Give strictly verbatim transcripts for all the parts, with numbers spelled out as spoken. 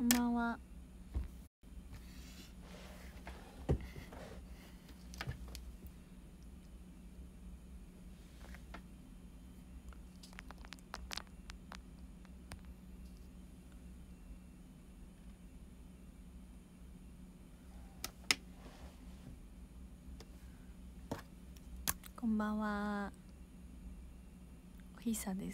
こんばんは。こんばんは。おひさです。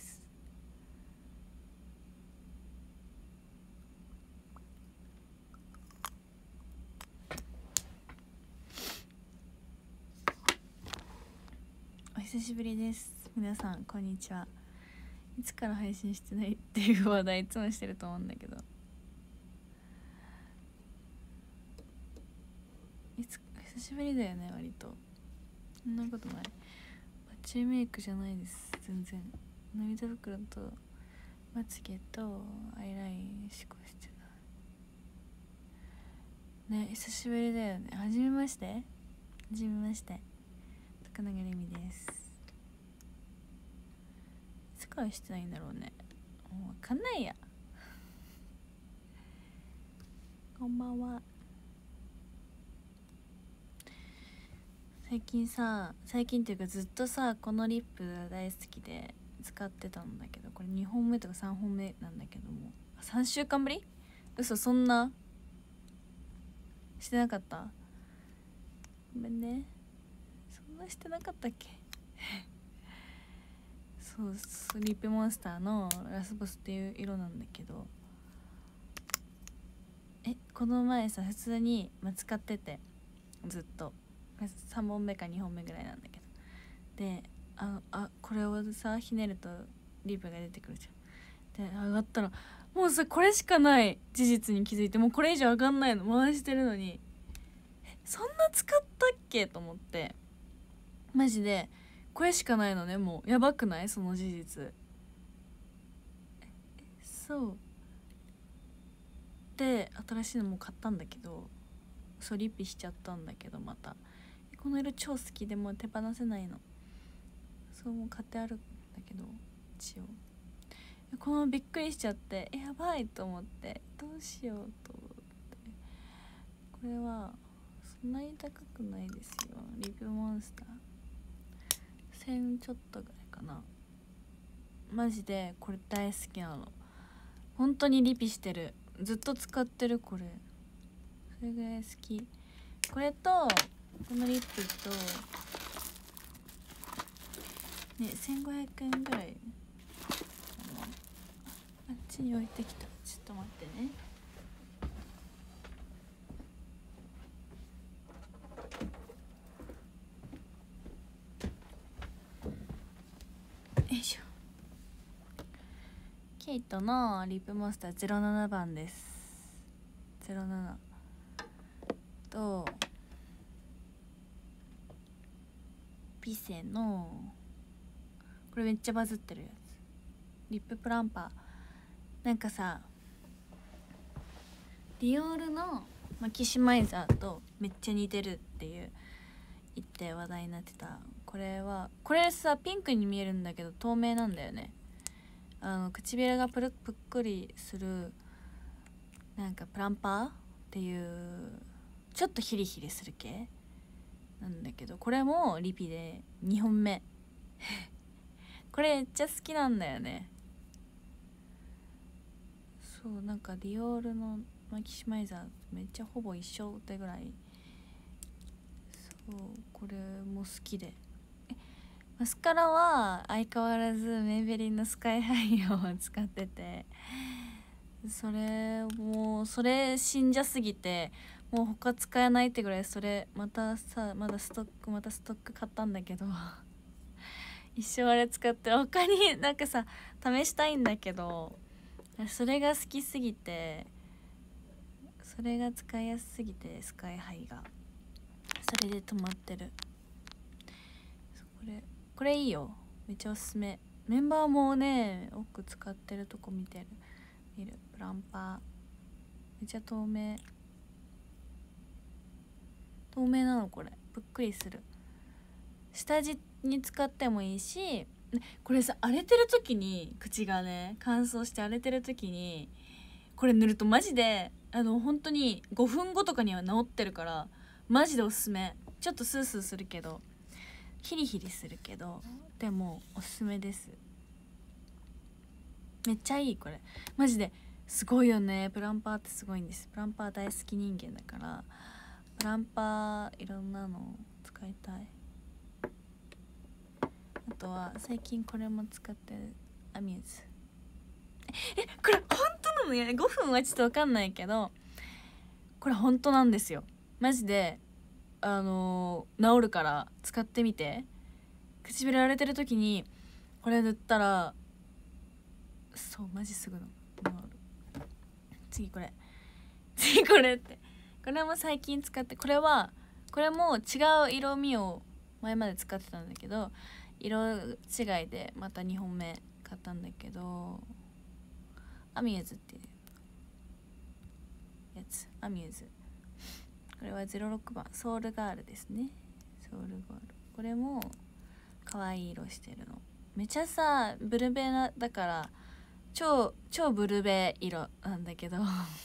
お久しぶりです。皆さんこんにちは。いつから配信してないっていう話題いつもしてると思うんだけど、いつ久しぶりだよね。割とそんなことない。バッチリメイクじゃないです。全然涙袋とまつげとアイラインしこしてないね。久しぶりだよね。はじめまして。はじめまして、高永レミです。いつからしてないんだろうね。もう分かんないや。こんばんは。最近さ、最近っていうかずっとさ、このリップが大好きで使ってたんだけど、これにほんめとかさんほんめなんだけども、さんしゅうかんぶり？嘘、そんなしてなかった？ごめんね、そんなしてなかったっけそうそう、リップモンスターのラスボスっていう色なんだけど、えこの前さ普通に、まあ、使っててずっとさんぼんめかにほんめぐらいなんだけど、でああこれをさひねるとリップが出てくるじゃん。で上がったらもうさこれしかない事実に気づいて、もうこれ以上上がんないの回してるのに、そんな使ったっけと思って、マジでこれしかないのね。もうやばくない？その事実。そうで新しいのも買ったんだけど、そうリピしちゃったんだけど、またこの色超好きでもう手放せないの。そうもう買ってあるんだけど、一応このびっくりしちゃって、やばいと思って、どうしようと思って。これはそんなに高くないですよ。リップモンスターせんちょっとぐらいかな。マジでこれ大好きなの。本当にリピしてる。ずっと使ってる。これそれぐらい好き。これとこのリップとね、せんごひゃくえんぐらい。あのあっちに置いてきた。ちょっと待ってね。よいしょ。ケイトのリップモンスターゼロななばんです。ゼロななとピセのこれめっちゃバズってるやつ、リッププランパー。なんかさ、ディオールのマキシマイザーとめっちゃ似てるっていう言って話題になってた。これはこれさピンクに見えるんだけど透明なんだよね。あの唇がプルぷっくりするなんかプランパーっていうちょっとヒリヒリする系なんだけど、これもリピでにほんめこれめっちゃ好きなんだよね。そうなんかディオールのマキシマイザーめっちゃほぼ一緒ってぐらい、そうこれも好きで、マスカラは相変わらずメイベリンのスカイハイを使ってて、それもうそれ信者すぎてもう他使えないってぐらい、それまたさまだストックまたストック買ったんだけど一生あれ使って、他になんかさ試したいんだけど、それが好きすぎて、それが使いやすすぎてスカイハイがそれで止まってる。これこれいいよ、めっちゃおすすめ。メンバーもね多く使ってるとこ見てる見る。プランパーめっちゃ透明透明なの。これぷっくりする。下地に使ってもいいし、これさ荒れてる時に口がね乾燥して荒れてる時にこれ塗るとマジであの本当にごふんごとかには治ってるからマジでおすすめ。ちょっとスースーするけどヒリヒリするけどでもおすすめです。めっちゃいいこれマジですごいよね。プランパーってすごいんです。プランパー大好き人間だからプランパーいろんなの使いたい。あとは最近これも使ってるアミューズ。えこれ本当なのよ。ごふんはちょっと分かんないけどこれ本当なんですよマジで。あのー、治るから使ってみて。唇荒れてる時にこれ塗ったらそうマジすぐの治る。次これ次これってこれも最近使って、これはこれも違う色味を前まで使ってたんだけど色違いでまたにほんめ買ったんだけどアミューズっていうやつ。アミューズこれはゼロろくばんソウルガールですね。ソウルガールこれも可愛い色してるの。めちゃさブルベなだから超超ブルベ色なんだけど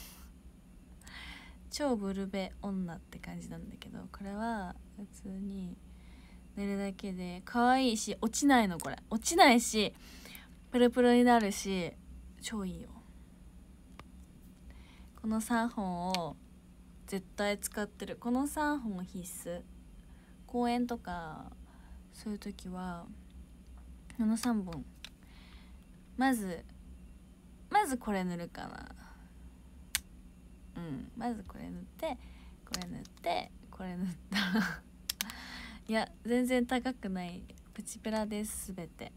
超ブルベ女って感じなんだけどこれは普通に塗るだけで可愛いし落ちないの。これ落ちないしプルプルになるし超いいよ。このさんぼんを絶対使ってる。このさんぼん必須。公園とかそういう時はこのさんぼんまずまずこれ塗るかな。うんまずこれ塗ってこれ塗ってこれ塗ったいや全然高くないプチプラです。すべて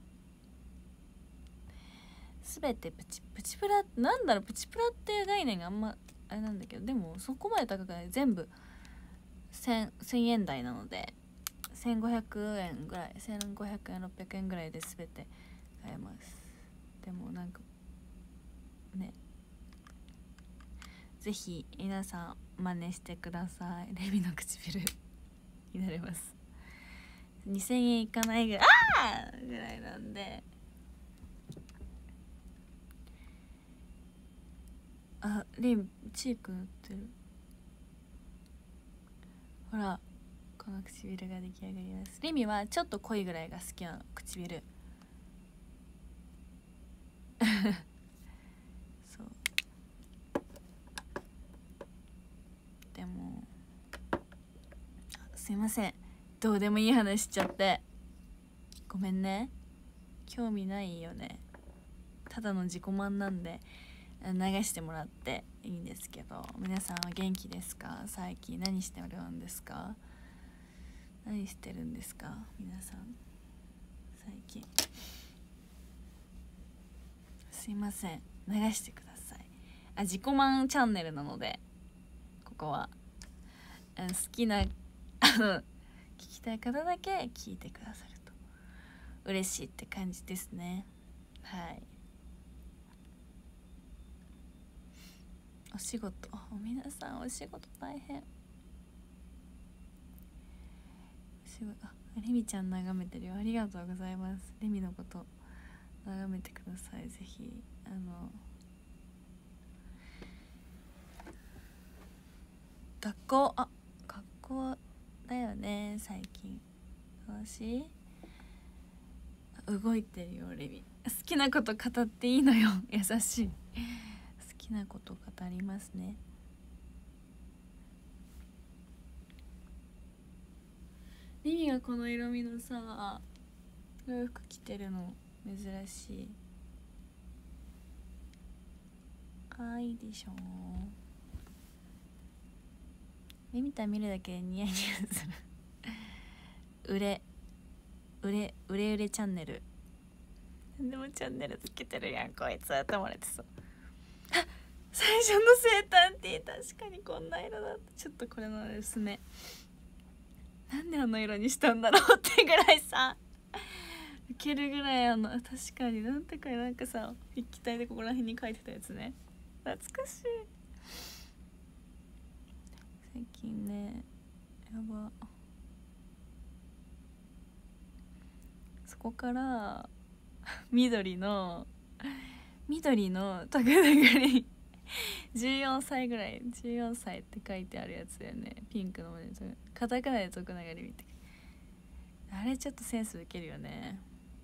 すべてプチプチプラなんだろう。プチプラっていう概念があんまあれなんだけどでもそこまで高くない。全部せんえん台なのでせんごひゃくえんぐらいせんごひゃくえんろっぴゃくえんぐらいで全て買えます。でもなんかねぜひ皆さん真似してください。レミの唇になれます。にせんえんいかないぐらいあーぐらいなんで。あレミチーク塗ってる。ほらこの唇が出来上がります。レミはちょっと濃いぐらいが好きなの唇そうでもすいませんどうでもいい話しちゃってごめんね。興味ないよね。ただの自己満なんで流してもらっていいんですけど、皆さんは元気ですか？最近何してるんですか？何してるんですか皆さん最近。すいません流してください。あ自己満チャンネルなのでここはあ好きなあの聞きたい方だけ聞いてくださると嬉しいって感じですね。はいお仕事皆さんお仕事大変。お仕事あレミちゃん眺めてるよ。ありがとうございます。レミのこと眺めてください。ぜひあの学校あ学校だよね最近。私動いてるよレミ。好きなこと語っていいのよ優しい。好きなこと語りますね。レミがこの色味のさ洋服着てるの珍しい。かわいいでしょ。レミた見るだけでニヤニヤするうれうれうれうれチャンネル。でもチャンネルつけてるやんこいつと思われてそう。あ最初の生誕ティー確かにこんな色だった。ちょっとこれのですねなんであの色にしたんだろうってぐらいさウケるぐらいあの確かになんてかなんかさ筆記体でここら辺に書いてたやつね。懐かしい。最近ねやばそこから緑の緑のタグタグにじゅうよんさいぐらい、じゅうよんさいって書いてあるやつだよね。ピンクの文字、カタカナで徳永リミって、あれちょっとセンス受けるよね。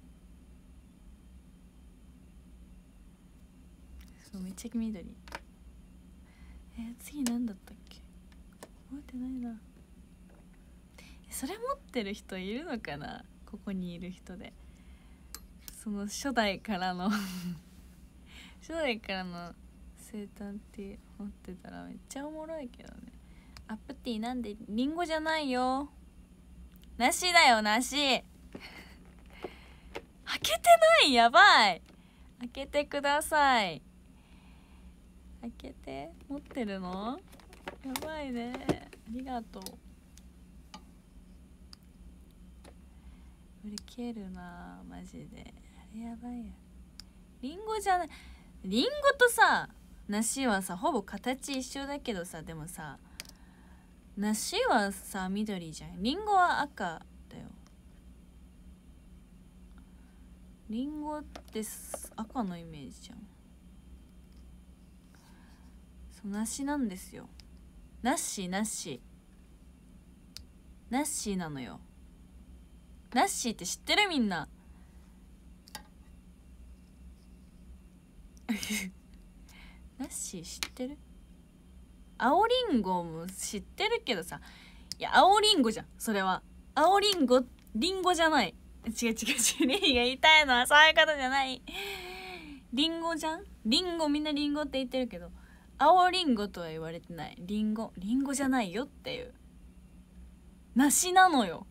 そう、めっちゃ緑。えー、次なんだったっけ、覚えてないな。それ持ってる人いるのかな、ここにいる人で。その初代からの初代からの生誕って持ってたらめっちゃおもろいけどね。アップティーなんでリンゴじゃないよ、梨だよ梨開けてない、やばい、開けてください、開けて、持ってるのやばいね、ありがとう。これ消えるなマジで、あれやばいや。リンゴじゃない、リンゴとさ梨はさほぼ形一緒だけどさ、でもさ梨はさ緑じゃん、リンゴは赤だよ。リンゴって赤のイメージじゃん。そう、梨なんですよ。ナッシーナッシーナッシーなのよ。ナッシーって知ってるみんなナッシー知ってる？青リンゴも知ってるけどさ、いや青リンゴじゃんそれは。青リンゴ、リンゴじゃない。違う違う違う、レイが言いたいのはそういうことじゃない。リンゴじゃん、リンゴ、みんなリンゴって言ってるけど青リンゴとは言われてない。リンゴ、リンゴじゃないよっていう、梨なのよ。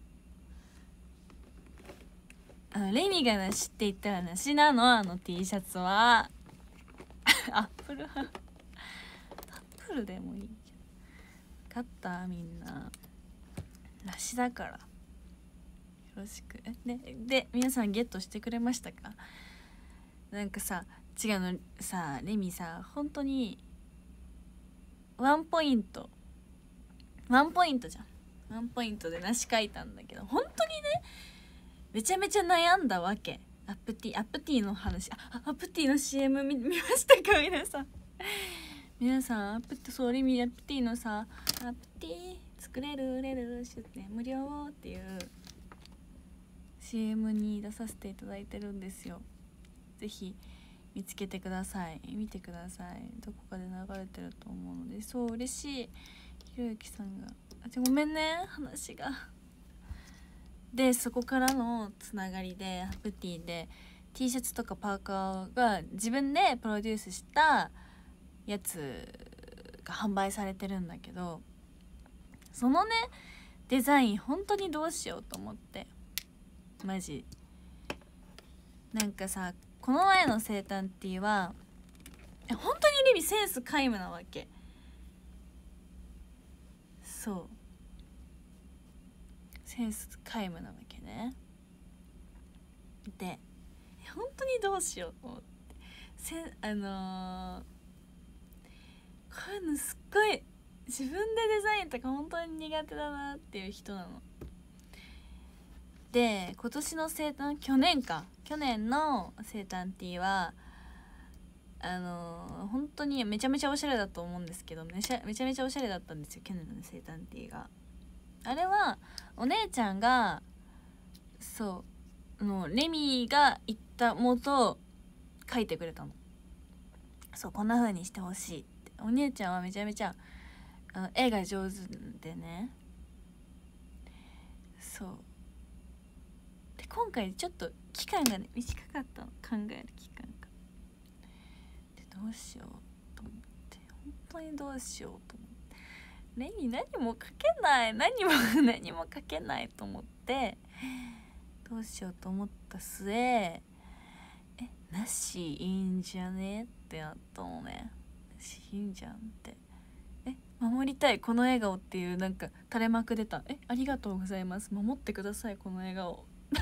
あのレミが梨って言ったら梨なの、あの T シャツはアップル派、アップルでもいいじゃん。分かったみんな、梨だからよろしく。でで皆さんゲットしてくれましたか？なんかさ違うのさ、レミさ本当にワンポイントワンポイントじゃん、ワンポイントで梨書いたんだけど、本当にねめちゃめちゃ悩んだわけ。アップティーアップティーの話、あアップティーの シーエム 見, 見ましたか皆さん皆さんアップティー、そうレミアップティーのさ、アップティー作れる売れる出店無料っていう シーエム に出させていただいてるんですよ。ぜひ見つけてください、見てください、どこかで流れてると思うので。そう嬉しい、ひろゆきさんが、あごめんね話が。でそこからのつながりでハプティで T シャツとかパーカーが自分でプロデュースしたやつが販売されてるんだけど、そのねデザイン本当にどうしようと思って、マジなんかさ、この前の生誕ティーは本当にレミセンス皆無なわけ。そうセンス皆無なわけね。で本当にどうしようと思って、せあのー、こういうのすっごい自分でデザインとか本当に苦手だなっていう人なので、今年の生誕、去年か去年の生誕ティーはあのー、本当にめちゃめちゃおしゃれだと思うんですけど、めちゃめちゃめちゃおしゃれだったんですよ、去年の生誕ティーが。あれはお姉ちゃんがそうのレミが言ったもと書いてくれたの。そうこんな風にしてほしいって。お姉ちゃんはめちゃめちゃあの絵が上手でね。そうで今回ちょっと期間がね短かったの、考える期間が。でどうしようと思って、本当にどうしようと思って、レミ何も書けない何も何も書けないと思って、どうしようと思った末、えなしいいんじゃねってなったのね。なしいいんじゃんって、え守りたいこの笑顔っていうなんか垂れ幕出た。えありがとうございます、守ってくださいこの笑顔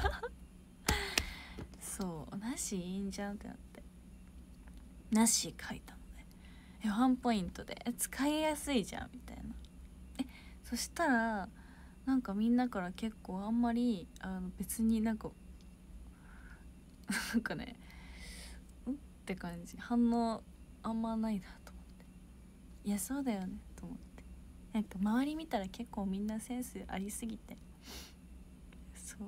そうなしいいんじゃんってなって、なし書いたのね。えワンポイントでえ使いやすいじゃんみたいな。えそしたらなんかみんなから結構あんまりあの別になんかなんかねうんって感じ反応あんまないなと思って、いやそうだよねと思って、なんか周り見たら結構みんなセンスありすぎて、そう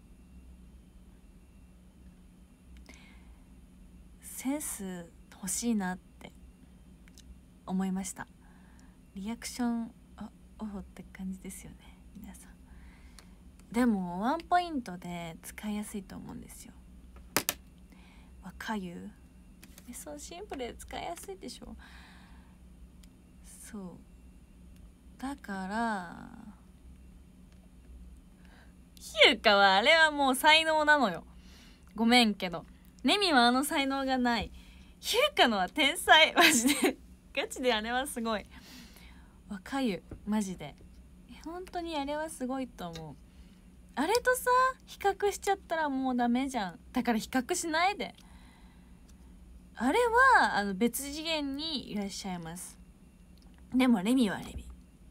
センス欲しいなって思いました。リアクションあオフって感じですよね皆さん。でもワンポイントで使いやすいと思うんですよ。わかゆえそうシンプルで使いやすいでしょ。そうだからひゅうかはあれはもう才能なのよ。ごめんけどレミはあの才能がない。ひゅうかのは天才マジでガチであれはすごい。わかゆマジで本当にあれはすごいと思う。あれとさ比較しちゃったらもうダメじゃん。だから比較しないで。あれはあの別次元にいらっしゃいます。でもレミはレミ、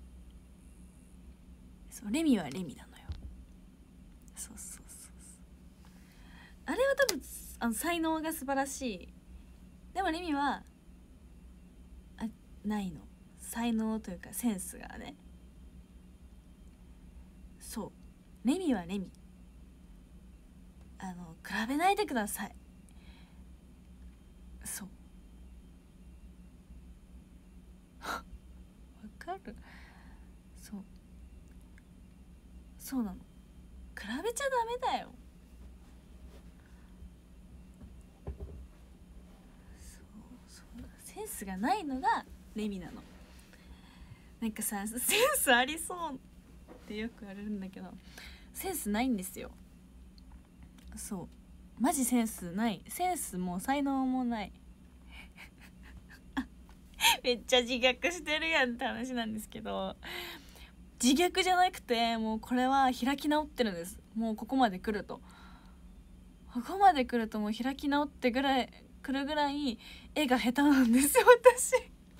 そうレミはレミなのよ。そうそうそうそう、あれは多分あの才能が素晴らしい。でもレミはあないの、才能というかセンスがね。そうレミはレミ、あの比べないでください。そうわかる。そうそうなの、比べちゃダメだよ。そうそうセンスがないのがレミなの。なんかさセンスありそうってよく言われるんだけどセンスないんですよ。そうマジセンスない。センスも才能もないめっちゃ自虐してるやんって話なんですけど、自虐じゃなくてもうこれは開き直ってるんです。もうここまで来るとここまで来るともう開き直ってぐらい来るぐらい絵が下手なんですよ私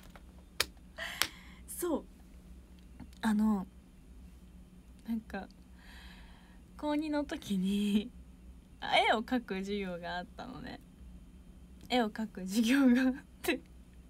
そうあのなんか高にの時に絵を描く授業があったのね。絵を描く授業があって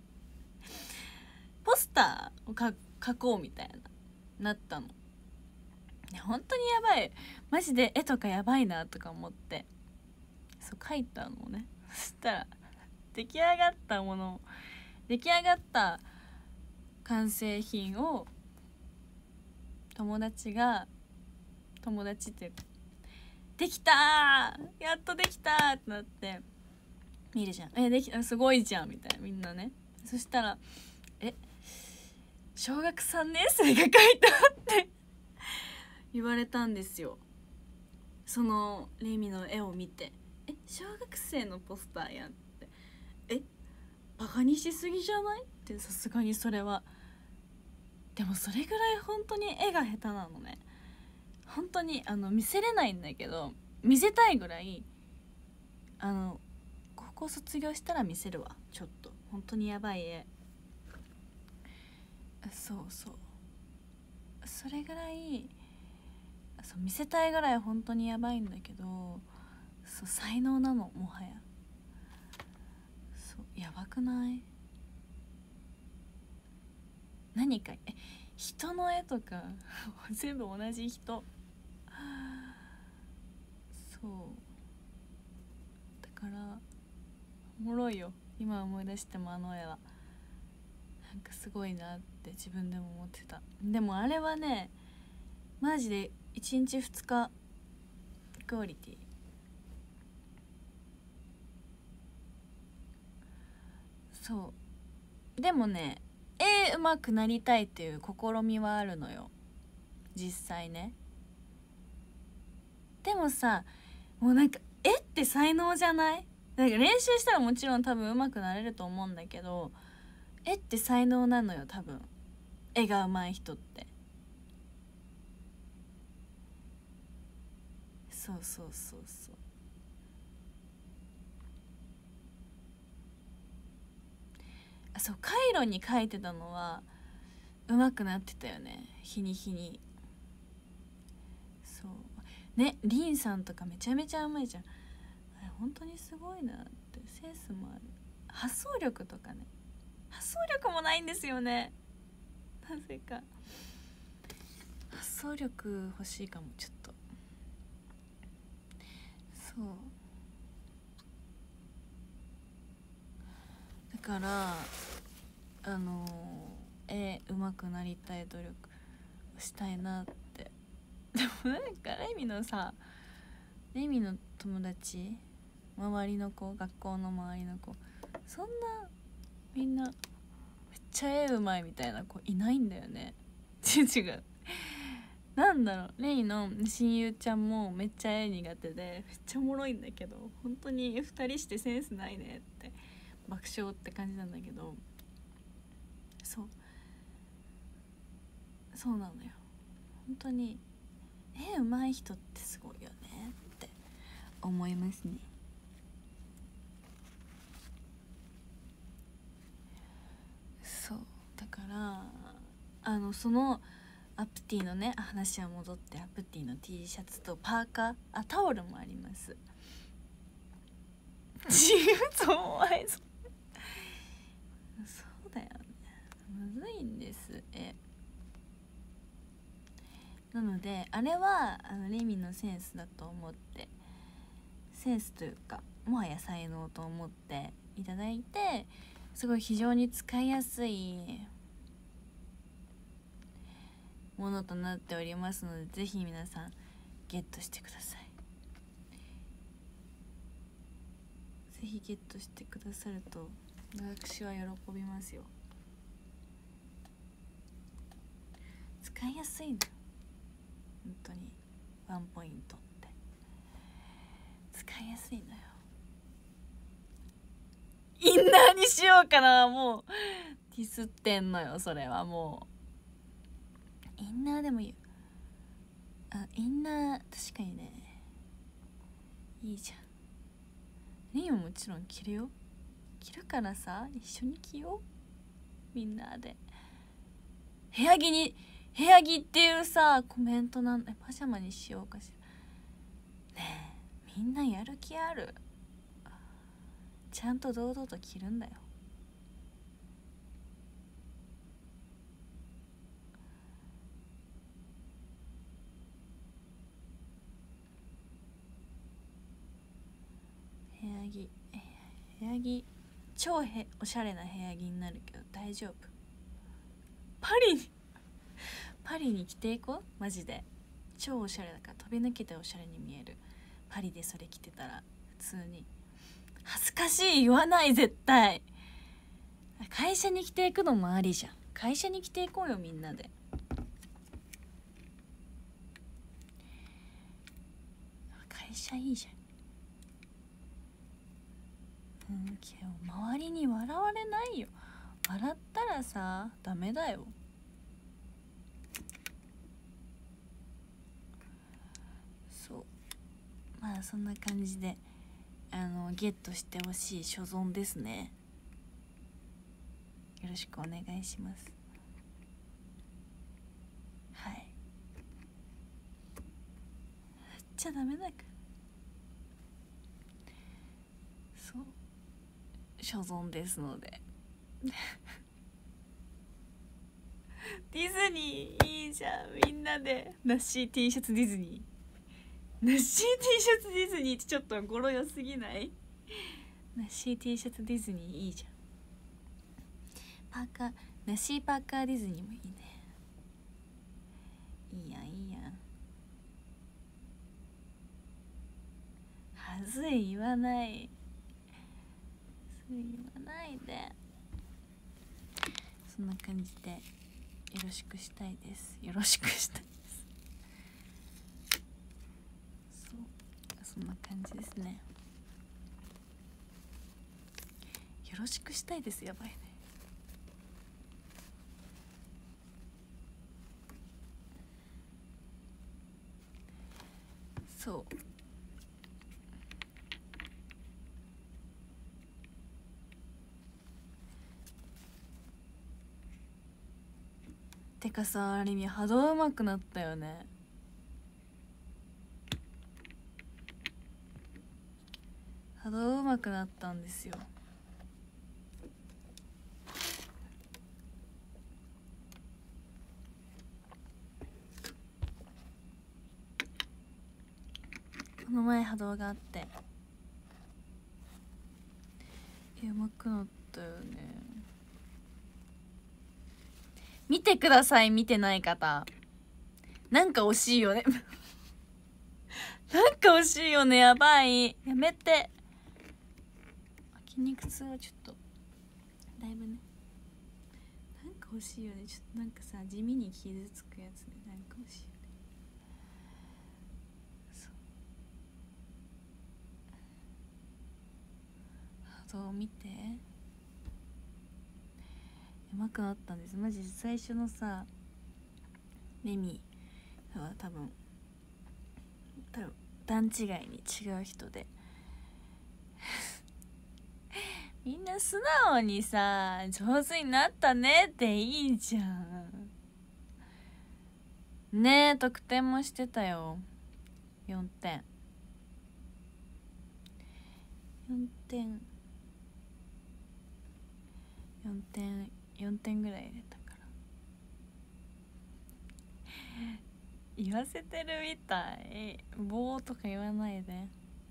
ポスターを描こうみたいななったの。本当にやばいマジで絵とかやばいなとか思ってそう描いたのね。そしたら出来上がったもの出来上がった完成品を友達が友達っていうかできたーやっとできたーってなって見るじゃん。えできすごいじゃんみたいなみんなね。そしたらえ小学さんねん生が描いたって言われたんですよ。そのレミの絵を見てえ小学生のポスターやんってえバカにしすぎじゃないってさすがにそれは。でもそれぐらい本当に絵が下手なのね。本当にあの見せれないんだけど見せたいぐらいあの高校卒業したら見せるわ。ちょっと本当にやばい絵。そうそうそれぐらいそう見せたいぐらい本当にやばいんだけどそう才能なのもはや。そうやばくない？何かえ人の絵とか全部同じ人そうだからおもろいよ今思い出しても。あの絵はなんかすごいなって自分でも思ってた。でもあれはねマジでいちにちふつかクオリティ。そうでもね絵上手くなりたいっていう試みはあるのよ実際ね。でもさもうなんか絵って才能じゃない？なんか練習したらもちろん多分上手くなれると思うんだけど絵って才能なのよ多分。絵が上手い人ってそうそうそうそう。あそうカイロに描いてたのは上手くなってたよね日に日に。そうねリンさんとかめちゃめちゃ上手いじゃん。あれ本当にすごいなって。センスもある発想力とかね発想力もないんですよね。なぜか発想力欲しいかも。ちょっとそうだからあの絵うまくなりたい、努力をしたいなって。でもなんかレミのさ、レミの友達、周りの子、学校の周りの子、そんなみんなめっちゃ絵うまいみたいな子いないんだよね。違う、なんだろう、レイの親友ちゃんもめっちゃ絵苦手でめっちゃおもろいんだけど、本当にふたりしてセンスないねって爆笑って感じなんだけど、そうそうなのよ。本当に絵うまい人ってすごいよねって思いますね。そうだからあのそのアプティのね、話は戻って、アプティの T シャツとパーカー、あ、タオルもあります。自分と思われそうそうだよね、むずいんですえ。なのであれはあのレミのセンスだと思って、センスというかもはや才能と思っていただいて、すごい非常に使いやすいものとなっておりますので、ぜひ皆さんゲットしてください。ぜひゲットしてくださると私は喜びますよ。使いやすいの本当に、ワンポイントって使いやすいのよ。インナーにしようかな、もうディスってんのよ。それはもうインナーでもいい。あ、インナー確かにね、いいじゃん。レイももちろん着るよ。着るからさ、一緒に着よう、みんなで。部屋着に、部屋着っていうさコメントなんで、パジャマにしようかしらね。えみんなやる気ある。ちゃんと堂々と着るんだよ。部屋着、部屋着超へおしゃれな部屋着になるけど大丈夫。パリにパリに着ていこう、マジで超おしゃれだから、飛び抜けておしゃれに見える。パリでそれ着てたら普通に恥ずかしい、言わない、絶対。会社に着ていくのもありじゃん。会社に着ていこうよ、みんなで。会社いいじゃん。うん、けど周りに笑われないよ。笑ったらさダメだよ。そう、まあそんな感じであのゲットしてほしい所存ですね。よろしくお願いします。はい、言っちゃダメだから。そう所存ですのでディズニーいいじゃん、みんなでナッシー T シャツディズニー、ナッシー T シャツディズニーってちょっと語呂良すぎない？ナッシー T シャツディズニーいいじゃん。パーカー、ナッシーパーカーディズニーもいいね。いいやんいいやん。はずい、言わない、はずい言わないで。そんな感じでよろしくしたいです。よろしくしたいです。そうそんな感じですね。よろしくしたいです。やばいね。そうてかさ、あれみ波動うまくなったよね。波動うまくなったんですよ。 この前波動があってやばくなったよね。見てください、見てない方。なんか惜しいよねなんか惜しいよね。やばい、やめて。筋肉痛はちょっとだいぶね、なんか惜しいよね。ちょっとなんかさ、地味に傷つくやつね。なんか惜しいよね。そう、見て、うまくなったんです。マジ最初のさレミは多分多分段違いに違う人でみんな素直にさ、上手になったねっていいじゃんね。え、得点もしてたよ。よんてんよんてんよんてんよんてんぐらい入れたから言わせてるみたい。棒とか言わないで。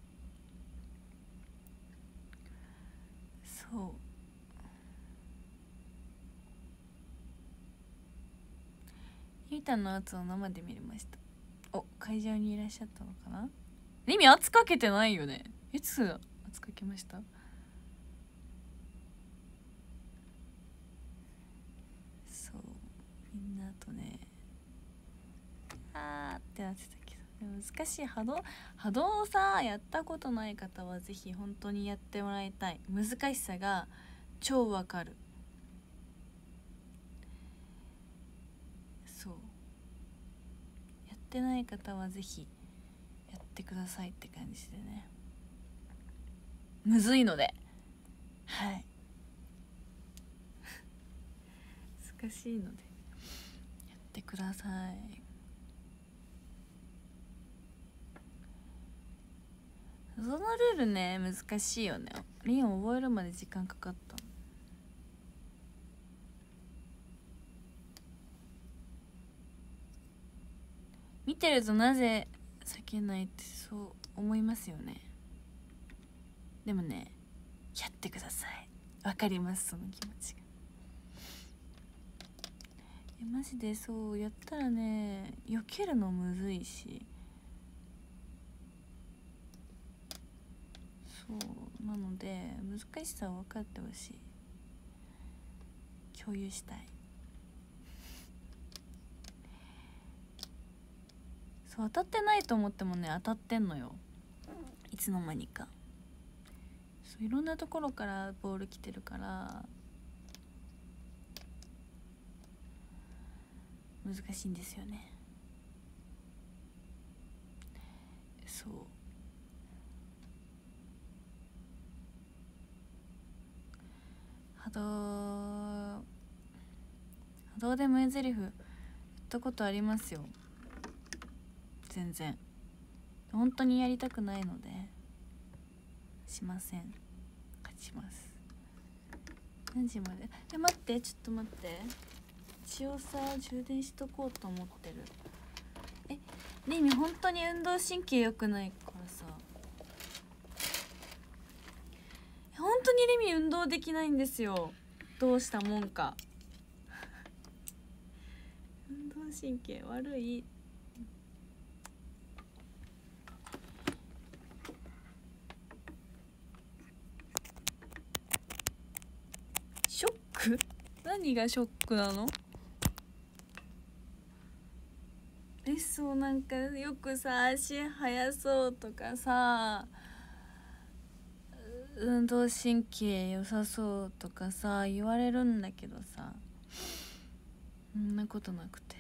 そう、ゆいたんのやつを生で見れました。お、会場にいらっしゃったのかな。リミ圧かけてないよね。いつ圧かけました？そう、みんなとね、あーってなってたけど、でも難しい。波動波動をさ、やったことない方はぜひ本当にやってもらいたい。難しさが超わかる。そう、やってない方はぜひやってくださいって感じでね。むずいので、はい難しいのでやってください。そのルールね、難しいよね。リン覚えるまで時間かかった。見てるとなぜ叫けないってそう思いますよね。でもね、やってください。わかります、その気持ちが。え、マジでそうやったらね、避けるのむずいし、そうなので難しさを分かってほしい。共有したい。そう、当たってないと思ってもね、当たってんのよ、いつの間にか。そう、いろんなところからボール来てるから難しいんですよね。そう、波動波動で名台詞言ったことありますよ。全然本当にやりたくないのでしません。勝ちます。何時まで？え、待って、ちょっと待って、一応さ充電しとこうと思ってる。え、リミ本当に運動神経良くないからさ、本当にリミ運動できないんですよ。どうしたもんか運動神経悪い。ショック？何がショックなの？え、そう、なんかよくさ、足速そうとかさ、運動神経良さそうとかさ言われるんだけどさ、そんなことなくて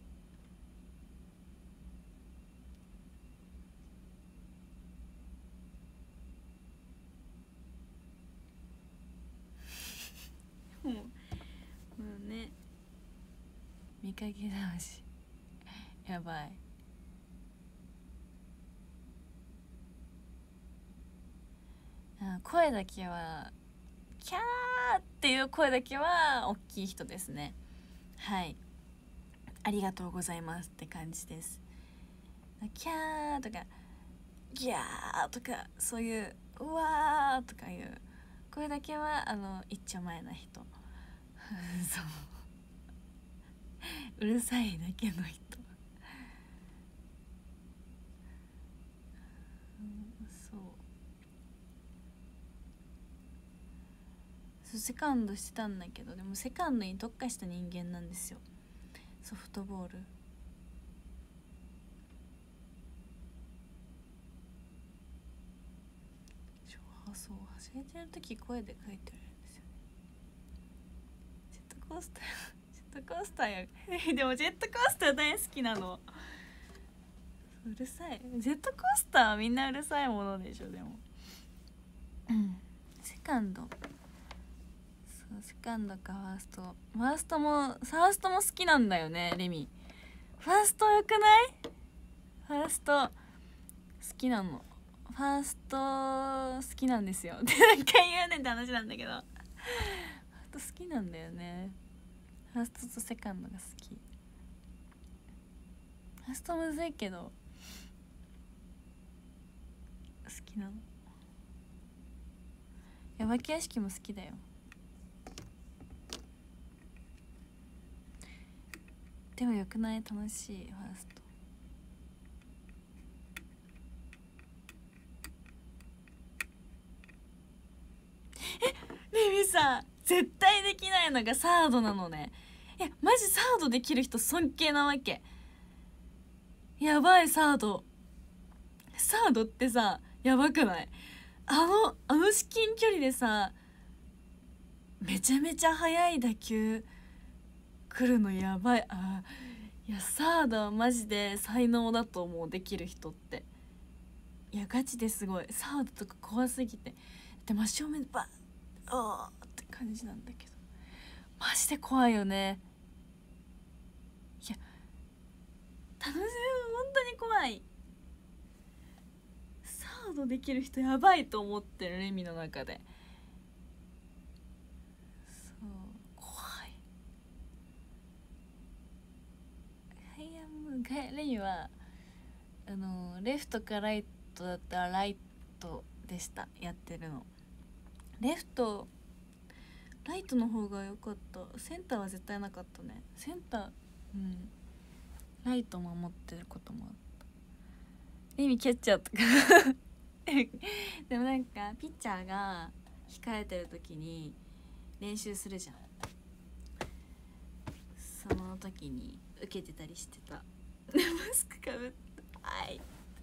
もうもうね、見かけ倒しやばい。あ、声だけはキャーっていう声だけは大きい人ですね。はい、ありがとうございますって感じです。キャーとかギャーとかそういううわーとかいう声だけはあの一丁前な人そううるさいだけの人、うん、そうそうセカンドしてたんだけど、でもセカンドに特化した人間なんですよ、ソフトボール。そう走れてる時声で書いてるんですよね。ジェットコースタージェットコースターやでもジェットコースター大好きなの。うるさい、ジェットコースターはみんなうるさいものでしょ。でもうんセカンド、そうセカンドかファースト、ファーストもファーストも好きなんだよねレミ。ファーストよくない？ファースト好きなの。ファースト好きなんですよって何回言うねんって話なんだけど、ファースト好きなんだよね。ファーストとセカンドが好き。ファーストむずいけど好きなの。お化け屋敷も好きだよ。でもよくない？楽しいファースト。えレミさん絶対できないのがサードなのね。いやマジサードできる人尊敬なわけ。やばいサードサードってさやばくない？あのあの至近距離でさめちゃめちゃ速い打球来るのやばい。あいやサードはマジで才能だと思う、できる人って。いやガチですごい。サードとか怖すぎてで真正面バッあーって感じなんだけどマジで怖いよね。いや楽しい、本当に怖い。サードできる人やばいと思ってるレミの中で。そう怖い。ハイアムガレミはあのレフトかライトだったらライトでしたやってるの。レフトライトの方が良かった。センターは絶対なかったね。センターうんライト守ってることもあった。意味蹴っちゃったかでもなんかピッチャーが控えてる時に練習するじゃん。その時に受けてたりしてたマスクかぶったはい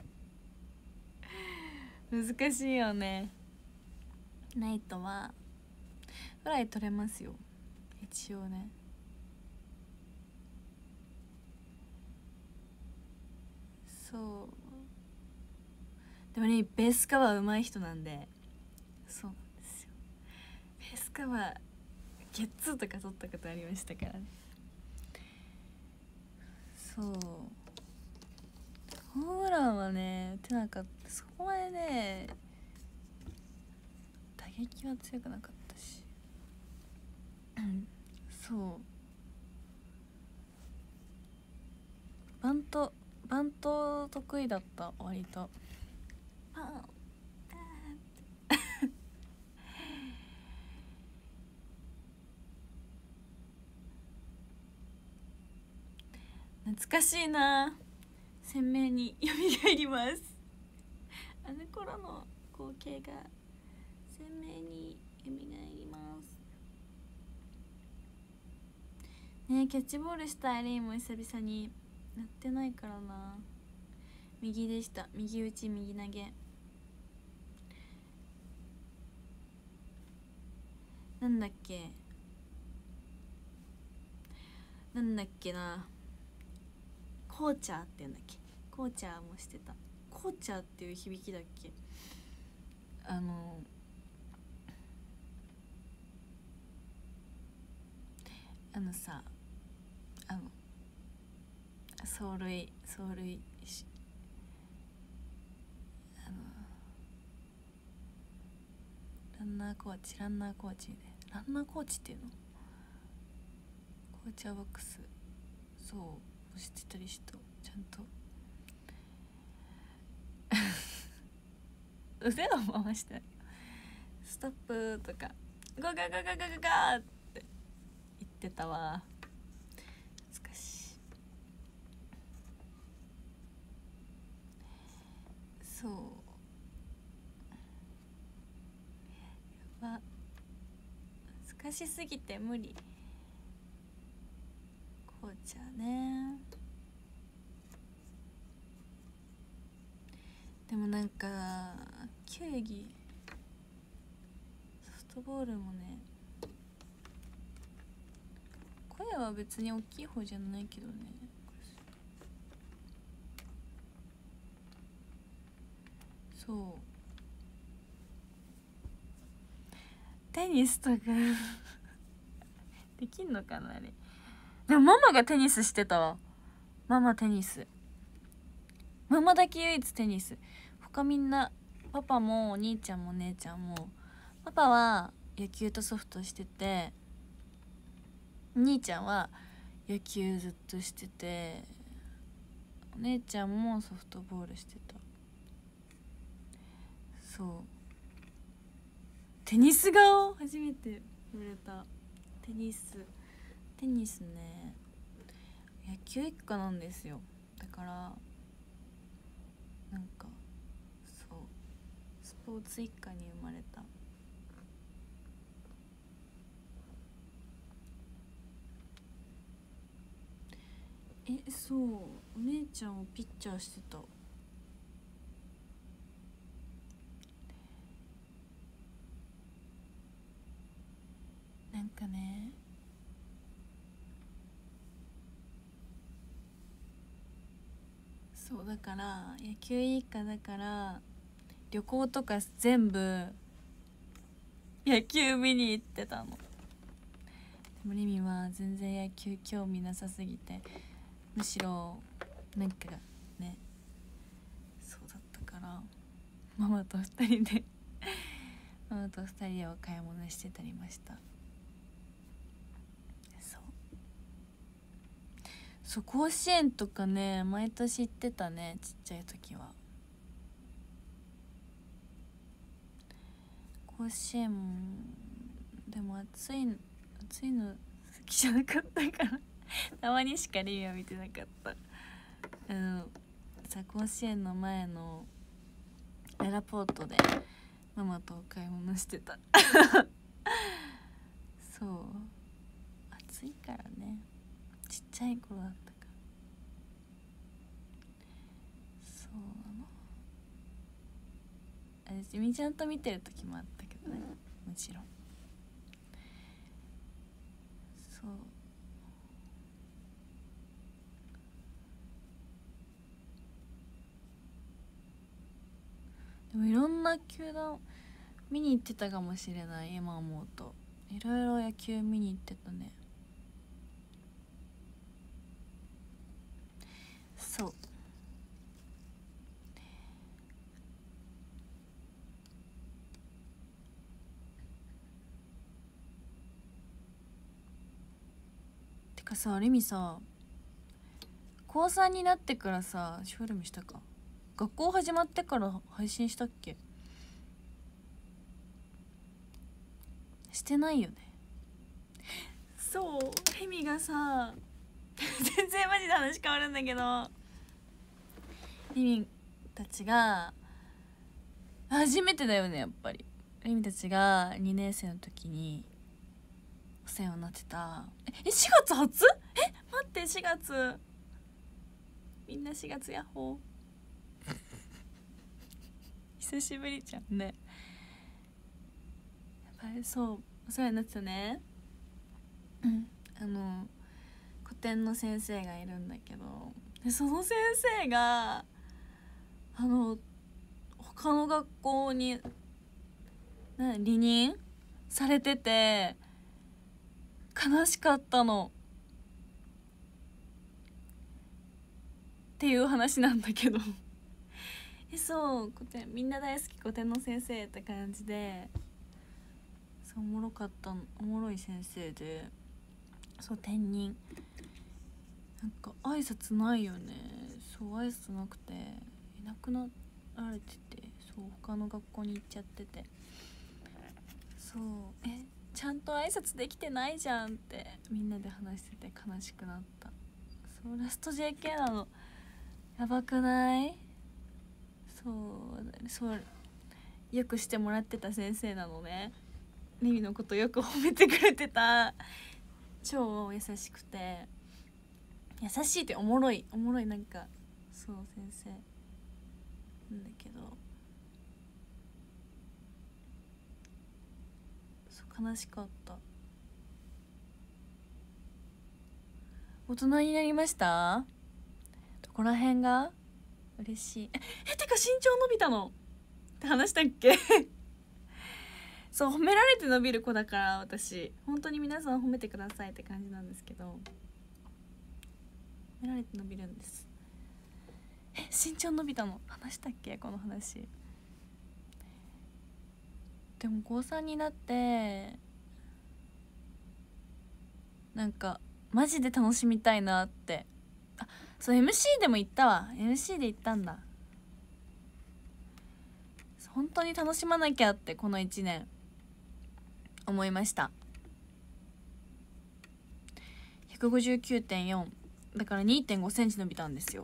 難しいよね。ライトはフライ取れますよ一応ね。そうでもねベースカバー上手い人なんで。そうなんですよ。ベースカバーゲッツーとか取ったことありましたからね。そうホームランはね打てなかった。そこまでね打撃は強くなかったしそうバントバント得意だった割と。パン懐かしいな、鮮明に蘇りますあの頃の光景が鮮明に蘇りますね。えキャッチボールしたいレイも久々にやってないからな。右でした、右打ち右投げ。なんだっけなんだっけなコーチャーって言うんだっけ。コーチャーもしてた。コーチャーっていう響きだっけ。あのあのさあの走塁走塁しあのランナーコーチランナーコーチでランナーコーチっていうのコーチャーボックスそう知ってたりしたちゃんと腕は回してない。ストップとかゴーゴーゴーゴーゴーゴーゴーって言ってたわ。懐かしい。そうやば、難しすぎて無理。紅茶ね。でもなんか球技ソフトボールもね、声は別に大きい方じゃないけどね。そうテニスとかできんのかなあれ。でもママがテニスしてたわ。ママテニス、ママだけ唯一テニス。他みんなパパもお兄ちゃんも姉ちゃんも、パパは野球とソフトしてて、お兄ちゃんは野球ずっとしてて、お姉ちゃんもソフトボールしてた。そうテニス顔初めて言われた。テニステニスね、野球一家なんですよ。だからなんかそうスポーツ一家に生まれた。え、そうお姉ちゃんをピッチャーしてた。なんかね、そうだから野球一家だから旅行とか全部野球見に行ってたの。でもリミは全然野球興味なさすぎて、むしろなんかね、そうだったからママと二人でママと二人でお買い物してたりました。そうそう甲子園とかね毎年行ってたね、ちっちゃい時は。甲子園でも暑い暑いの好きじゃなかったからたまにしかリミは見てなかった。あのさ、甲子園の前のエラポートでママとお買い物してたそう暑いからね、ちっちゃい頃だったから。そうなの。私みちゃんと見てる時もあったけどね、もちろん。そうでもいろんな球団見に行ってたかもしれない。今思うといろいろ野球見に行ってたね。そうてかさ、レミさこうさんになってからさショールームしたか？学校始まってから配信したっけ？してないよね。そうレミがさ全然マジで話変わるんだけど、レミたちが初めてだよねやっぱり。レミたちがにねん生の時にお世話になってた。えしがつ初？え待ってしがつ、みんなしがつヤッホー久しぶりじゃんね。やっぱりそうお世話になってたね。うんあの古典の先生がいるんだけど、でその先生があの他の学校にな離任されてて悲しかったのっていう話なんだけどえそう古典みんな大好き古典の先生って感じで、そうおもろかったおもろい先生で、そう転任なんか挨拶ないよね。そう挨拶なくていなくなられてて、そうそう他の学校に行っちゃってて、そうえちゃんと挨拶できてないじゃんってみんなで話してて悲しくなった。そうラスト ジェーケー なのやばくない？そうそうよくしてもらってた先生なのね。リミのことよく褒めてくれてた。超優しくて優しいっておもろいおもろいなんかそう先生なんだけど、そう悲しかった。大人になりました？どこら辺が嬉しい？ええてか身長伸びたのって話したっけ？そう褒められて伸びる子だから私本当に皆さん褒めてくださいって感じなんですけど、褒められて伸びるんです。え身長伸びたの話したっけこの話。でも高さんになってなんかマジで楽しみたいなって、あそう エムシー でも言ったわ エムシー で言ったんだ。本当に楽しまなきゃってこのいちねん思いました。 ひゃくごじゅうきゅうてんよん だから にてんごセンチ伸びたんですよ。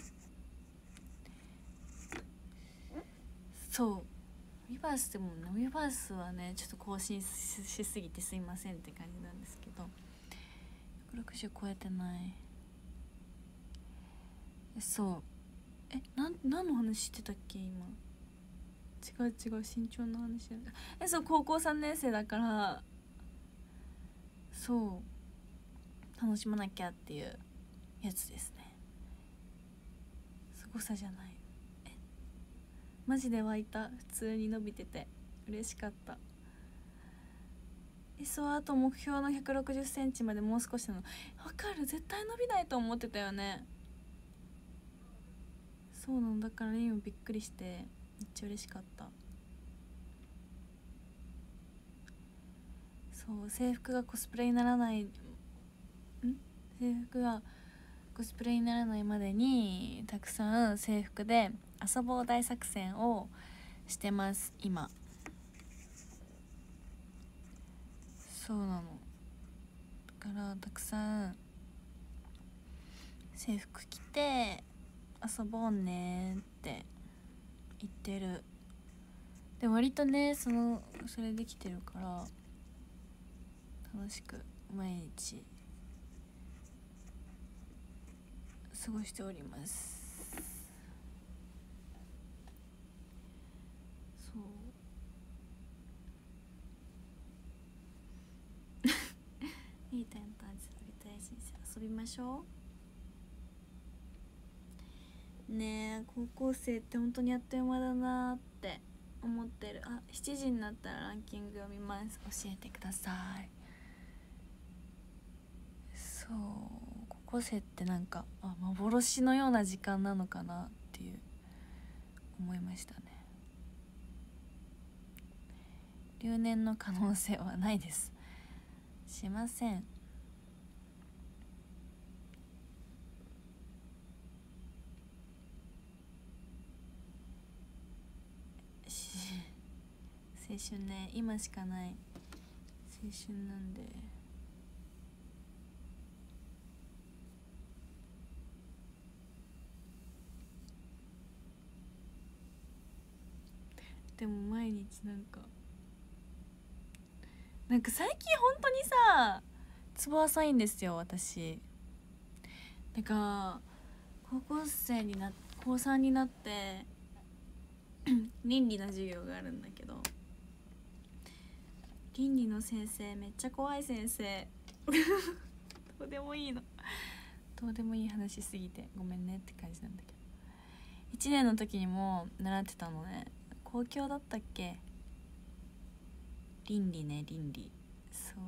そうウィバースでもねウィバースはねちょっと更新 し, しすぎてすいませんって感じなんですけど、ひゃくろくじゅう超えてない。そうえなん何の話してたっけ今。違う違う身長の話だ。えそう高校さんねん生だからそう楽しまなきゃっていうやつですね。すごさじゃない。えマジで湧いた。普通に伸びてて嬉しかった。えそうあと目標のひゃくろくじゅっセンチまでもう少しなの。わかる絶対伸びないと思ってたよね。そうなのだから今びっくりしてめっちゃ嬉しかった。そう制服がコスプレにならないん制服がコスプレにならないまでにたくさん制服で遊ぼう大作戦をしてます今。そうなのだからたくさん制服着て遊ぼうねって言ってる。で割とねそのそれできてるから楽しく毎日過ごしております。そういいタイムパンチ食べたい先生遊びましょうね。え高校生って本当にあっという間だなって思ってる。あしちじになったらランキング読みます。教えてください。そう高校生ってなんかあ幻のような時間なのかなっていう思いましたね。留年の可能性はないです。しません。青春ね今しかない青春なんで。でも毎日なんかなんか最近本当にさツボ浅いんですよ私。なんか高校生にな高さんになって倫理の授業があるんだけど倫理の先生めっちゃ怖い先生どうでもいいのどうでもいい話しすぎてごめんねって感じなんだけど、いちねんの時にも習ってたのね。公共だったっけ倫理ね倫理。そう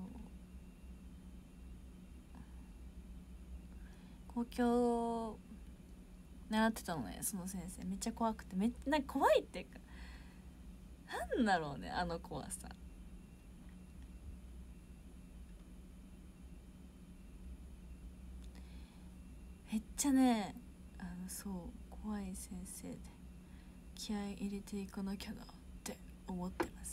公共習ってたのね。その先生めっちゃ怖くてめっなんか怖いっていうかなんだろうねあの怖さ。めっちゃねあのそう怖い先生で気合い入れていかなきゃなって思ってます。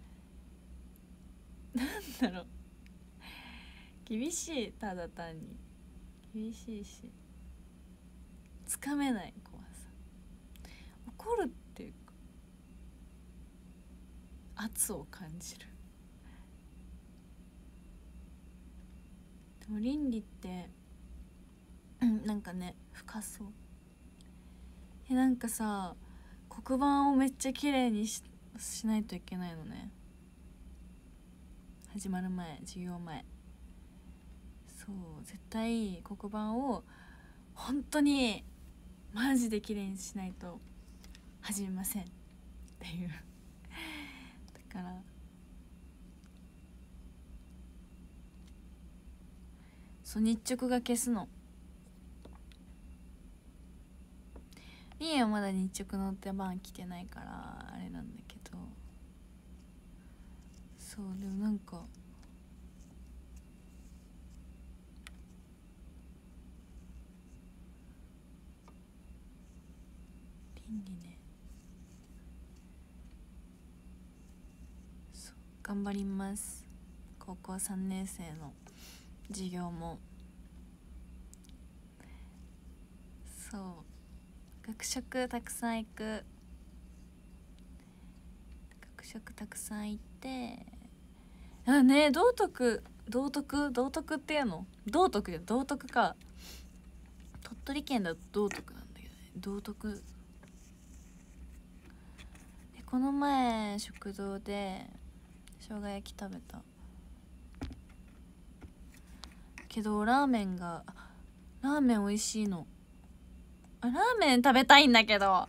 なんだろう、厳しい、ただ単に厳しいしつかめない怖さ、怒るっていうか圧を感じる。でも倫理ってなんかね深そう。えなんかさ黒板をめっちゃ綺麗に し, しないといけないのね、始まる前、授業前。そう絶対黒板を本当にマジで綺麗にしないと始めませんっていうだからそう日直が消すの。リエはまだ日直の出番来てないからあれなんだけど、そうでもなんか倫理ね、そう頑張ります。高校さんねん生の授業もそう学食たくさん行く、学食たくさん行って、あね道徳道徳道徳っていうの道徳で道徳か、鳥取県だと道徳なんだけどね、道徳でこの前食堂で生姜焼き食べたけどラーメンがラーメン美味しいの。あラーメン食べたいんだけど、ラ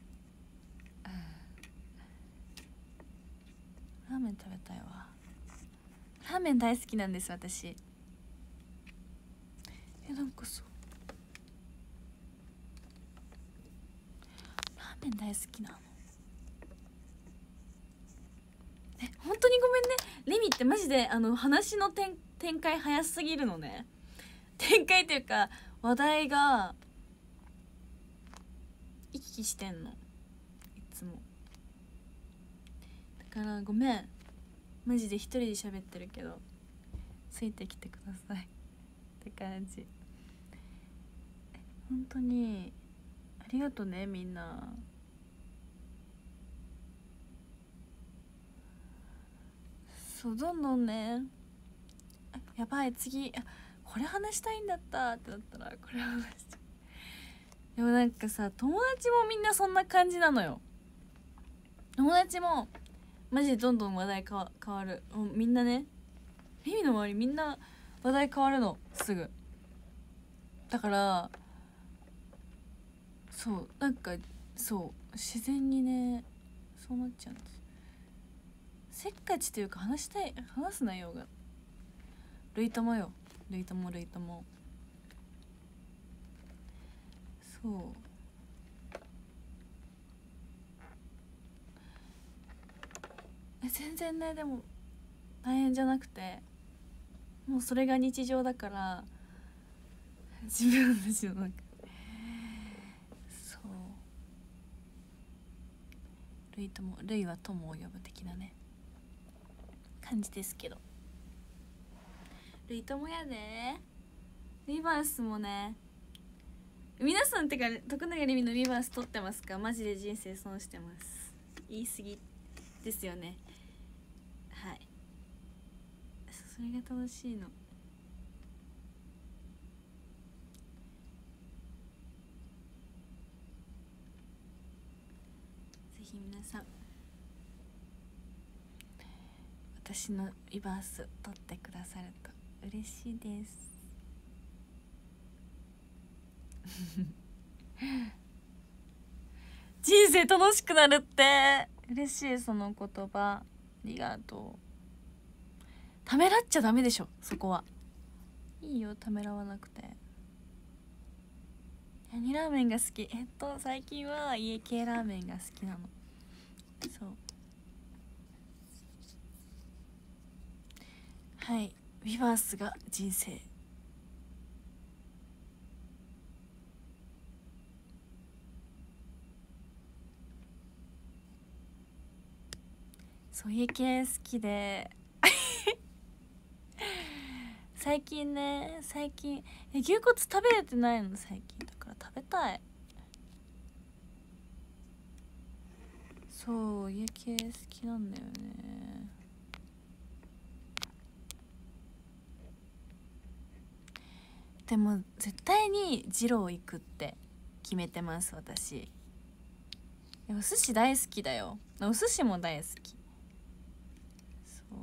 ーメン食べたいわ。ラーメン大好きなんです私。えなんかそうラーメン大好きなの。え本当にごめんねレミってマジであの話の展展開早すぎるのね。展開っていうか話題が行き来してんのいつも。だからごめんマジで一人で喋ってるけどついてきてくださいって感じ。本当にありがとねみんな。そうどんどんね、やばい次あこれ話したいんだったってなったらこれ話しちゃう。でもなんかさ友達もみんなそんな感じなのよ。友達もマジでどんどん話題変 わ, 変わるみんなね。レミの周りみんな話題変わるのすぐ。だからそうなんかそう自然にねそうなっちゃうんです。せっかちというか話したい話す内容がルイ友よルイ友ルイ友そうえ全然ねでも大変じゃなくてもうそれが日常だから自分たちの中でそうルイ友ルイは友を呼ぶ的なね感じですけど、ルイ友やでリバースもね。皆さんってか徳永レミのリバース撮ってますか？マジで人生損してます。言い過ぎですよね。はいそれが楽しいの。ぜひ皆さん私のリバース撮ってくださると嬉しいです人生楽しくなるって嬉しい。その言葉ありがとう。ためらっちゃダメでしょそこは。いいよためらわなくて。ヤニラーメンが好き。えっと最近は家系ラーメンが好きなの。そうはいビバースが人生。 そう家系好きで最近ね最近え牛骨食べれてないの最近だから食べたい。そう家系好きなんだよね。でも絶対に二郎行くって決めてます私。お寿司大好きだよ。お寿司も大好き。そう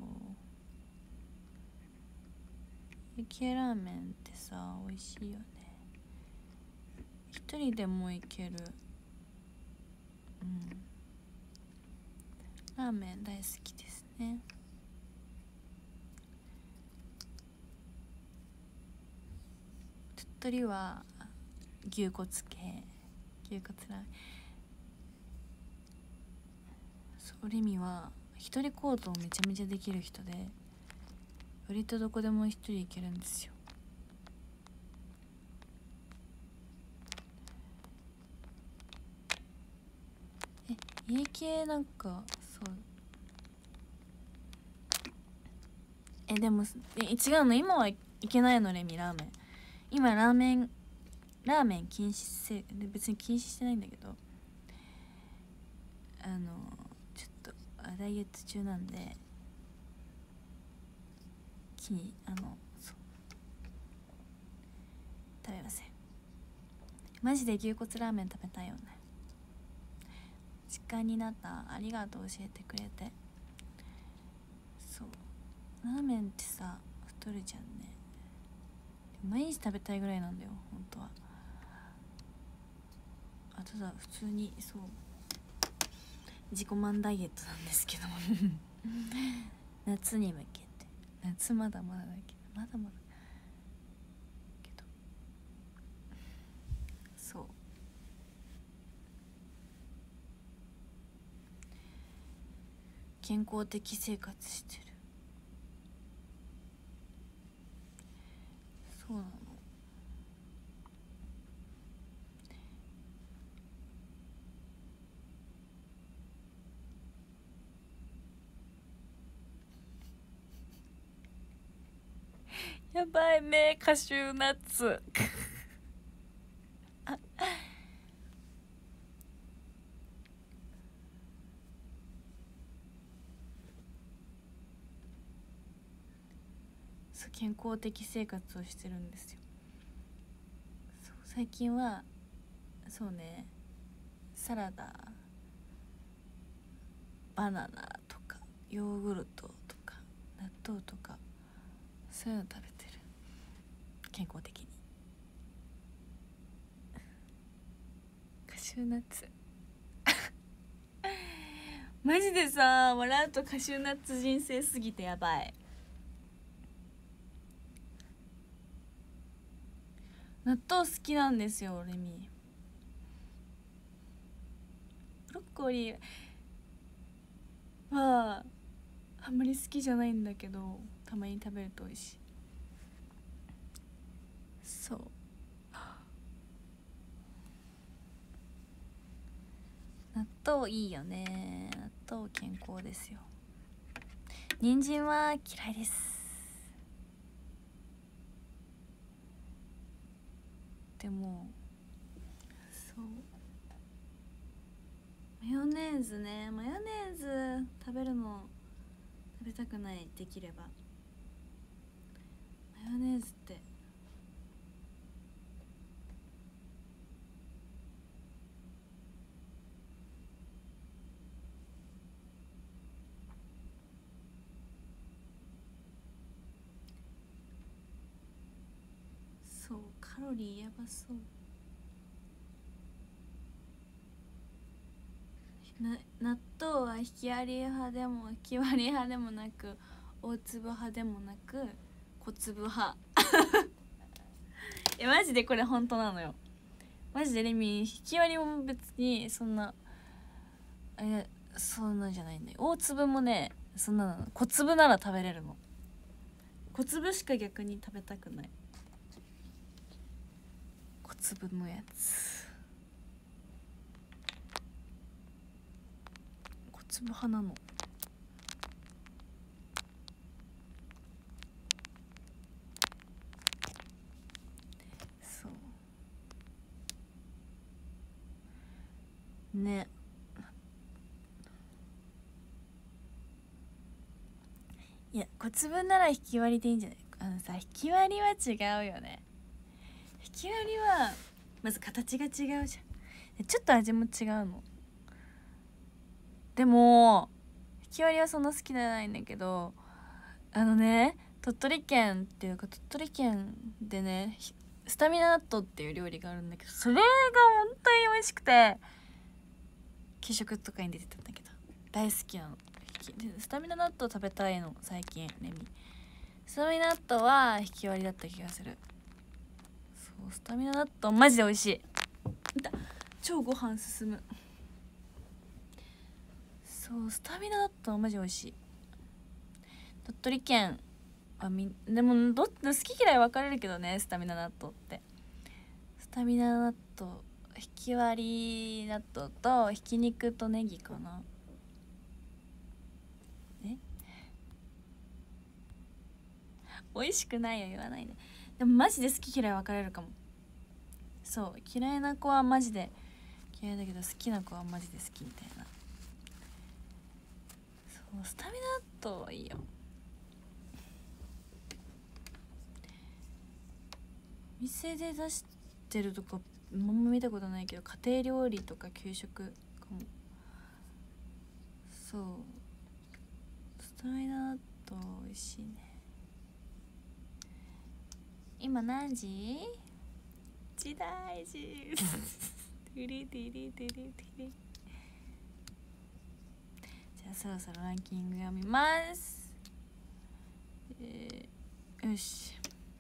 家系ラーメンってさ美味しいよね。一人でもいける。うんラーメン大好きですね。鳥取は牛骨系牛骨ラーメン。そうレミは一人行動めちゃめちゃできる人で割とどこでも一人行けるんですよ。え家系なんかそうえでもえ違うの今はいけないのレミラーメン今ラーメンラーメン禁止せ別に禁止してないんだけどあのちょっとダイエット中なんで気にあのそう食べません。マジで牛骨ラーメン食べたいよね。時間になったありがとう教えてくれて。そうラーメンってさ太るじゃんね。毎日食べたいぐらいなんだよ本当は。あただ普通にそう自己満ダイエットなんですけど夏に向けて夏まだまだだけどまだまだけどそう健康的生活してる。そうなの。やばいねカシューナッツそう健康的生活をしてるんですよ。そう最近はそうねサラダバナナとかヨーグルトとか納豆とかそういうの食べてる健康的に。カシューナッツマジでさ笑うとカシューナッツ人生すぎてやばい。納豆好きなんですよレミ。ブロッコリーはあんまり好きじゃないんだけどたまに食べると美味しい。そう納豆いいよね。納豆健康ですよ。人参は嫌いです。でもそうマヨネーズねマヨネーズ食べるの食べたくない。できればマヨネーズってそうカロリーやばそう。な納豆は引き割り派でも引き割り派でもなく大粒派でもなく小粒派えマジでこれ本当なのよ。マジでレミ引き割りも別にそんなえそんなじゃないんだよ。大粒もねそんなの小粒なら食べれるの。小粒しか逆に食べたくない。小粒のやつ小粒派なの。 ね。いや小粒なら引き割りでいいんじゃない？あのさ引き割りは違うよね。引き割りはまず形が違うじゃん。ちょっと味も違うの。でも引き割りはそんな好きじゃないんだけど、あのね鳥取県っていうか鳥取県でねスタミナ納豆っていう料理があるんだけど、それが本当に美味しくて給食とかに出てたんだけど大好きなの。スタミナ納豆食べたいの最近レミ。スタミナ納豆は引き割りだった気がする。そうスタミナ納豆マジで美味しい。超ご飯進む。そうスタミナ納豆マジ美味しい。鳥取県はみでもどっ好き嫌い分かれるけどね。スタミナ納豆ってスタミナ納豆引き割り納豆とひき肉とネギかな。え美味しくないよ言わないで。でもマジで好き嫌い分かれるかも。そう嫌いな子はマジで嫌いだけど好きな子はマジで好きみたいな。そうスタミナ納豆はいいよ。店で出してるとかあんま見たことないけど家庭料理とか給食かも。そうスタミナ納豆美味しいね。今何時？時大事じゃあそろそろランキング読みます。えー、よし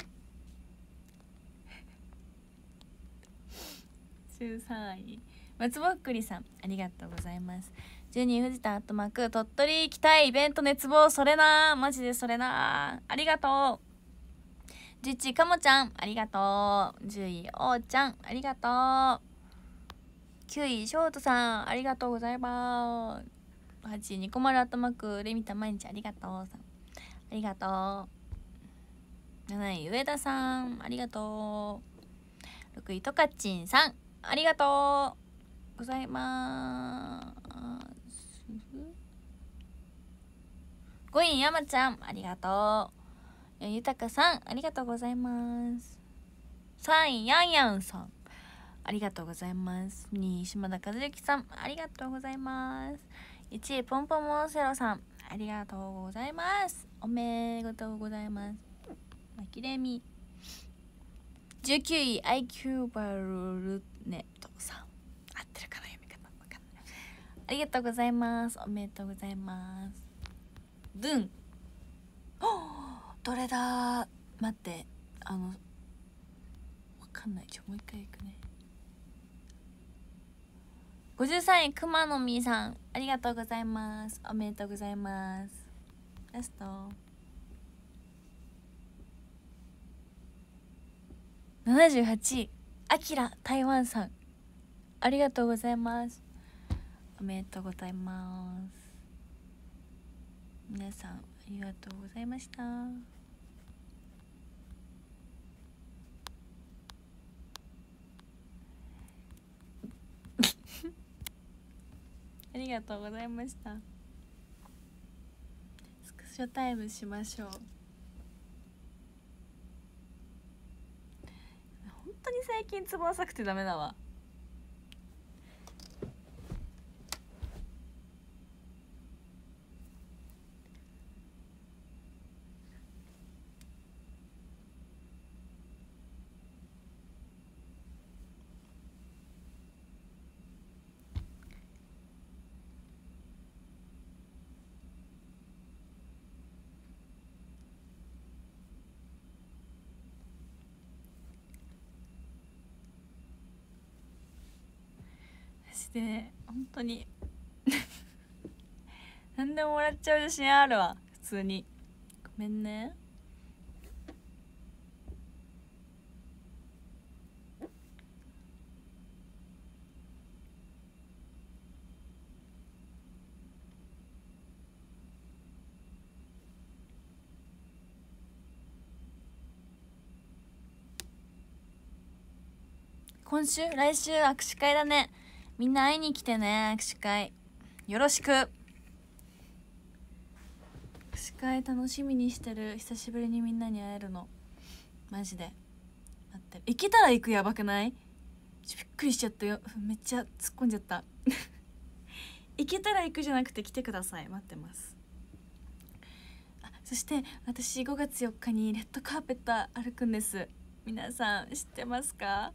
じゅうさんい松ぼっくりさんありがとうございます。じゅうにい藤田アットマーク鳥取行きたいイベント熱望それなマジでそれなありがとう。じゅういちいかもちゃんありがとう。じゅういおーちゃんありがとう。きゅういショートさんありがとうございます。はちいニコマルアットマークレミタ毎日ありがとうさんありがとう。なない上田さんありがとう。ろくいトカチンさんありがとうございます。ごい山ちゃんありがとう。ゆたかさんありがとうございます。さんいやんやんさんありがとうございます。にい島田和之さんありがとうございます。いちいポンポンモンセロさんありがとうございます。おめでとうございます。まきれみじゅうきゅうい アイキュー バルルネットさん合ってるかな読み方わかんない。ありがとうございます。おめでとうございます。ドゥンどれだ待ってあのわかんないちょもう一回いくね。ごじゅうさんい熊の実さんありがとうございます。おめでとうございます。ラストななじゅうはちいあきら台湾さんありがとうございます。おめでとうございます。皆さんありがとうございました。ありがとうございました。スクショタイムしましょう。本当に最近ツボ浅くてダメだわ。でね本当に何でももらっちゃう自信あるわ普通に。ごめんね。今週来週握手会だね。 みんな会いに来てね。握手会よろしく。握手会楽しみにしてる。久しぶりにみんなに会えるのマジで待ってる。行けたら行く。やばくない？びっくりしちゃったよ。めっちゃ突っ込んじゃった行けたら行くじゃなくて来てください。待ってます。あ、そして私ごがつよっかにレッドカーペット歩くんです。皆さん知ってますか？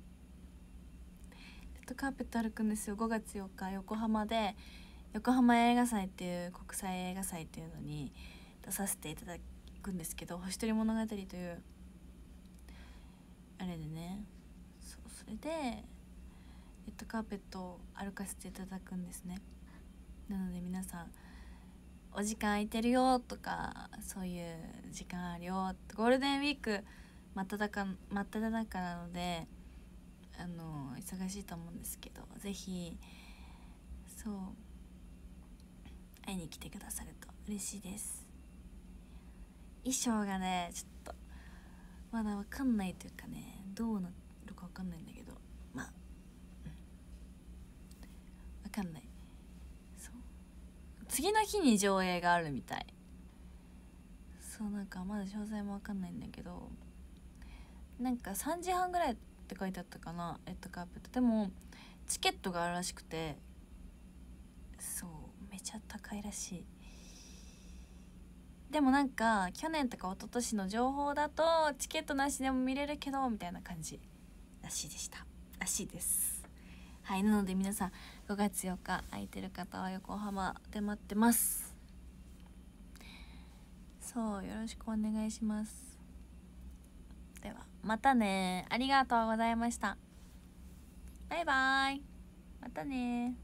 レッドカーペット歩くんですよ。ごがつよっか横浜で、横浜映画祭っていう国際映画祭っていうのに出させていただくんですけど、星取り物語というあれでね、そう、それでレッドカーペットを歩かせていただくんですね。なので皆さんお時間空いてるよとか、そういう時間あるよ、ゴールデンウィーク真っ只中真っ只中なので、あの忙しいと思うんですけど、ぜひそう会いに来てくださると嬉しいです。衣装がねちょっとまだ分かんないというかね、どうなるか分かんないんだけど、まあ、うん、分かんない。そう次の日に上映があるみたい。そう、なんかまだ詳細も分かんないんだけど、なんかさんじはんぐらいって書いてあったかな、レッドカーペット。でもチケットがあるらしくて、そうめちゃ高いらしい。でもなんか去年とか一昨年の情報だとチケットなしでも見れるけどみたいな感じらしいでしたらしいです。はい、なので皆さんごがつよっか空いてる方は横浜で待ってます。そうよろしくお願いします。ではまたね。ありがとうございました。バイバイ。またね。